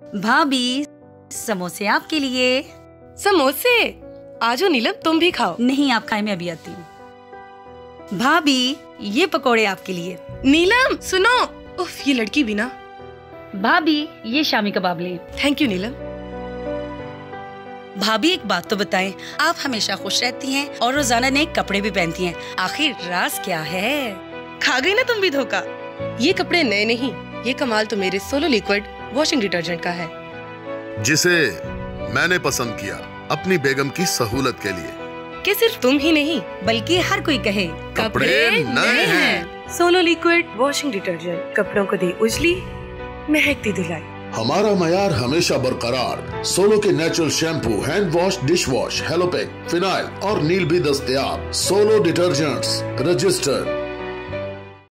भाभी, समोसे आपके लिए। समोसे? आजो नीलम, तुम भी खाओ। नहीं, आप खाए, मैं अभी आती हूँ। भाभी, ये पकोड़े आपके लिए। नीलम सुनो, उफ, ये लड़की भी ना। भाभी, ये शामी कबाब ले। Thank you Neelam. भाभी, एक बात तो बताएं, आप हमेशा खुश रहती हैं और रोजाना नए कपड़े भी पहनती हैं, आखिर राज क्या है? खा गई ना तुम भी धोखा। ये कपड़े नए नहीं, ये कमाल तो मेरे सोलो लिक्विड वॉशिंग डिटर्जेंट का है, जिसे मैंने पसंद किया अपनी बेगम की सहूलत के लिए। कि सिर्फ तुम ही नहीं बल्कि हर कोई कहे कपड़े नए हैं। सोलो लिक्विड वॉशिंग डिटर्जेंट कपड़ों को दे उजली, महकती धुलाई। हमारा मयार हमेशा बरकरार। सोलो के natural shampoo, hand wash, dish wash, हेलोपेक, फिनाइल और नील भी दस्तयाब। Solo detergents registered